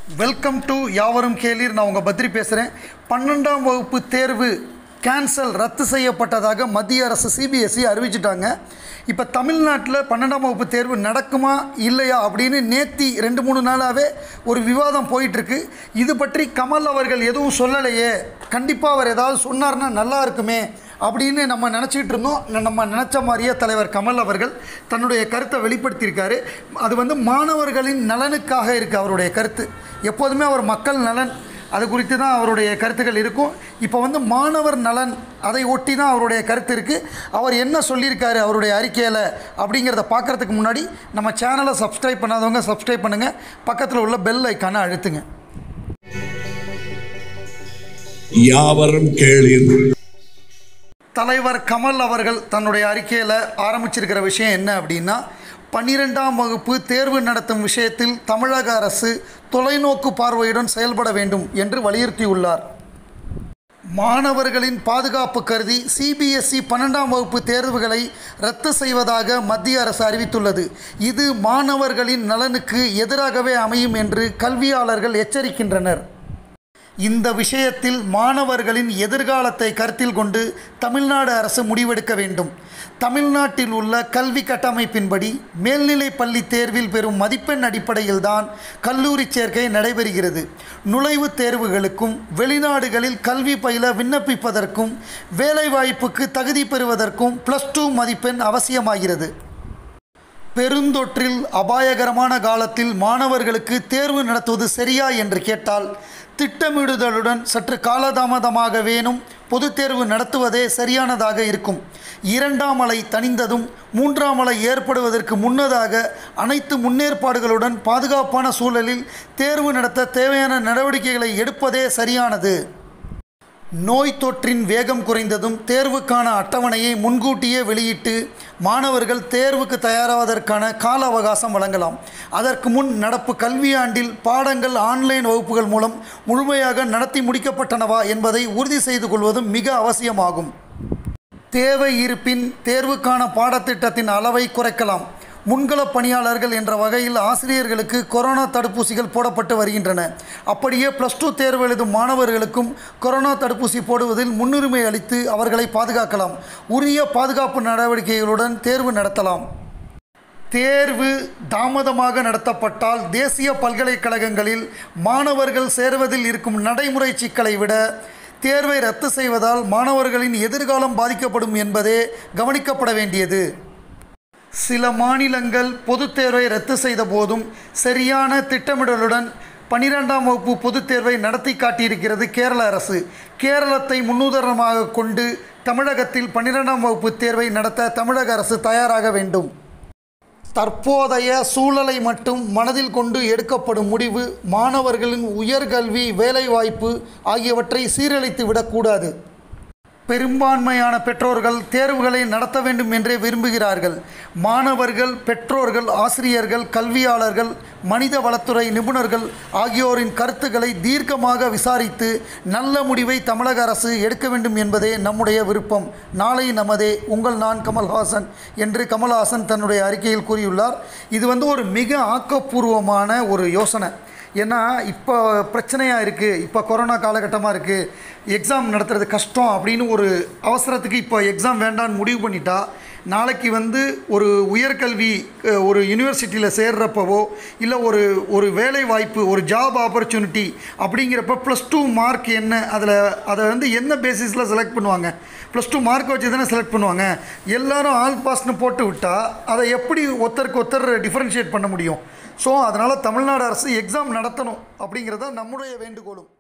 Welcome to யாவரும் கேளீர். நான் உங்கள் பத்ரி பேசுகிறேன். 12ஆம் வகுப்பு தேர்வு கேன்சல் ரத்து செய்யப்பட்டதாக மத்திய அரசு சிபிஎஸ்இ அறிவிச்சிட்டாங்க. இப்போ தமிழ்நாட்டில் 12ஆம் வகுப்பு தேர்வு நடக்குமா இல்லையா அப்படின்னு நேத்தி 2-3 நாளாகவே ஒரு விவாதம் போயிட்டுருக்கு. இது பற்றி கமல் அவர்கள் எதுவும் சொல்லலையே, கண்டிப்பாக அவர் ஏதாவது சொன்னார்னா நல்லா இருக்குமே அப்படின்னு நம்ம நினச்சிக்கிட்டு இருந்தோம். நம்ம நினச்ச மாதிரியே தலைவர் கமல் அவர்கள் தன்னுடைய கருத்தை வெளிப்படுத்தியிருக்காரு. அது மாணவர்களின் நலனுக்காக இருக்குது அவருடைய கருத்து. எப்போதுமே அவர் மக்கள் நலன் அது குறித்து தான் அவருடைய கருத்துக்கள் இருக்கும். இப்போ மாணவர் நலன் அதை ஒட்டி தான் அவருடைய கருத்து இருக்குது. அவர் என்ன சொல்லியிருக்காரு அவருடைய அறிக்கையில் அப்படிங்கிறத பார்க்குறதுக்கு முன்னாடி நம்ம சேனலை சப்ஸ்கிரைப் பண்ணாதவங்க சப்ஸ்கிரைப் பண்ணுங்கள், பக்கத்தில் உள்ள பெல் ஐக்கானை அழுத்துங்க. யாவரும் கேளீர். தலைவர் கமல் அவர்கள் தன்னுடைய அறிக்கையில் ஆரம்பிச்சிருக்கிற விஷயம் என்ன அப்படின்னா, 12ஆம் வகுப்பு தேர்வு நடத்தும் விஷயத்தில் தமிழக அரசு தொலைநோக்கு பார்வையுடன் செயல்பட வேண்டும் என்று வலியுறுத்தியுள்ளார். மாணவர்களின் பாதுகாப்பு கருதி சிபிஎஸ்இ 12ஆம் வகுப்பு தேர்வுகளை ரத்து செய்வதாக மத்திய அரசு அறிவித்துள்ளது. இது மாணவர்களின் நலனுக்கு எதிராகவே அமையும் என்று கல்வியாளர்கள் எச்சரிக்கின்றனர். இந்த விஷயத்தில் மாணவர்களின் எதிர்காலத்தை கருத்தில் கொண்டு தமிழ்நாடு அரசு முடிவெடுக்க வேண்டும். தமிழ்நாட்டில் உள்ள கல்வி கட்டமைப்பின்படி மேல்நிலை பள்ளி தேர்வில் பெறும் மதிப்பெண் அடிப்படையில்தான் கல்லூரி சேர்க்கை நடைபெறுகிறது. நுழைவுத் தேர்வுகளுக்கும் வெளிநாடுகளில் கல்வி பயில விண்ணப்பிப்பதற்கும் வேலைவாய்ப்புக்கு தகுதி பெறுவதற்கும் +2 மதிப்பெண் அவசியமாகிறது. பெருந்தொற்றில் அபாயகரமான காலத்தில் மாணவர்களுக்கு தேர்வு நடத்துவது சரியா என்று கேட்டால், திட்டமிடுதலுடன் சற்று காலதாமதமாக வேணும் பொதுத் தேர்வு நடத்துவதே சரியானதாக இருக்கும். 2ஆம் அலை தணிந்ததும் 3ஆம் அலை ஏற்படுவதற்கு முன்னதாக அனைத்து முன்னேற்பாடுகளுடன் பாதுகாப்பான சூழலில் தேர்வு நடத்த தேவையான நடவடிக்கைகளை எடுப்பதே சரியானது. நோய் தொற்றின் வேகம் குறைந்ததும் தேர்வுக்கான அட்டவணையை முன்கூட்டியே வெளியிட்டு மாணவர்கள் தேர்வுக்கு தயாராவதற்கான கால அவகாசம் வழங்கலாம். அதற்கு முன் நடப்பு கல்வியாண்டில் பாடங்கள் ஆன்லைன் வகுப்புகள் மூலம் முழுமையாக நடத்தி முடிக்கப்பட்டனவா என்பதை உறுதி செய்து கொள்வதும் மிக அவசியமாகும். தேவை இருப்பின் தேர்வுக்கான பாடத்திட்டத்தின் அளவை குறைக்கலாம். முன்களப் பணியாளர்கள் என்ற வகையில் ஆசிரியர்களுக்கு கொரோனா தடுப்பூசிகள் போடப்பட்டு வருகின்றன. அப்படியே +2 தேர்வு எழுதும் மாணவர்களுக்கும் கொரோனா தடுப்பூசி போடுவதில் முன்னுரிமை அளித்து அவர்களை பாதுகாக்கலாம். உரிய பாதுகாப்பு நடவடிக்கைகளுடன் தேர்வு நடத்தலாம். தேர்வு தாமதமாக நடத்தப்பட்டால் தேசிய பல்கலைக்கழகங்களில் மாணவர்கள் சேர்வதில் இருக்கும் நடைமுறை சிக்கலை விட தேர்வை ரத்து செய்வதால் மாணவர்களின் எதிர்காலம் பாதிக்கப்படும் என்பதே கவனிக்கப்பட வேண்டியது. சில மாநிலங்கள் பொதுத் தேர்வை ரத்து செய்த போதும் சரியான திட்டமிடலுடன் 12ஆம் வகுப்பு பொதுத் தேர்வை நடத்தி காட்டியிருக்கிறது கேரள அரசு. கேரளத்தை முன்னுதாரணமாக கொண்டு தமிழகத்தில் 12ஆம் வகுப்பு தேர்வை நடத்த தமிழக அரசு தயாராக வேண்டும். தற்போதைய சூழலை மட்டும் மனதில் கொண்டு எடுக்கப்படும் முடிவு மாணவர்களின் உயர்கல்வி, வேலைவாய்ப்பு ஆகியவற்றை சீரழித்து விடக்கூடாது. பெரும்பான்மையான பெற்றோர்கள் தேர்வுகளை நடத்த வேண்டும் என்றே விரும்புகிறார்கள். மாணவர்கள், பெற்றோர்கள், ஆசிரியர்கள், கல்வியாளர்கள், மனித வளத்துறை நிபுணர்கள் ஆகியோரின் கருத்துக்களை தீர்க்கமாக விசாரித்து நல்ல முடிவை தமிழக அரசு எடுக்க வேண்டும் என்பதே நம்முடைய விருப்பம். நாளை நமதே, உங்கள் நான் கமல்ஹாசன் என்று கமல்ஹாசன் தன்னுடைய அறிக்கையில் கூறியுள்ளார். இது ஒரு மிக ஆக்கப்பூர்வமான ஒரு யோசனை. ஏன்னா இப்போ பிரச்சனையாக இருக்குது, இப்போ கொரோனா காலகட்டமாக இருக்குது, எக்ஸாம் நடத்துறது கஷ்டம் அப்படின்னு ஒரு அவசரத்துக்கு இப்போ எக்ஸாம் வேண்டான்னு முடிவு பண்ணிட்டா, நாளைக்கு ஒரு உயர்கல்வி ஒரு யூனிவர்சிட்டியில் சேர்றப்பவோ இல்லை ஒரு வேலை வாய்ப்பு, ஒரு ஜாப் ஆப்பர்ச்சுனிட்டி அப்படிங்கிறப்ப +2 மார்க் என்ன, அதை என்ன பேசிஸில் செலக்ட் பண்ணுவாங்க? +2 மார்க் வச்சு தானே செலக்ட் பண்ணுவாங்க. எல்லாரும் ஆல் பாஸ்ன்னு போட்டு விட்டால் அதை எப்படி ஒருத்தருக்கு ஒருத்தர் டிஃப்ரென்ஷியேட் பண்ண முடியும்? ஸோ அதனால் தமிழ்நாடு அரசு எக்ஸாம் நடத்தணும் அப்படிங்கிறத நம்முடைய வேண்டுகோளும்.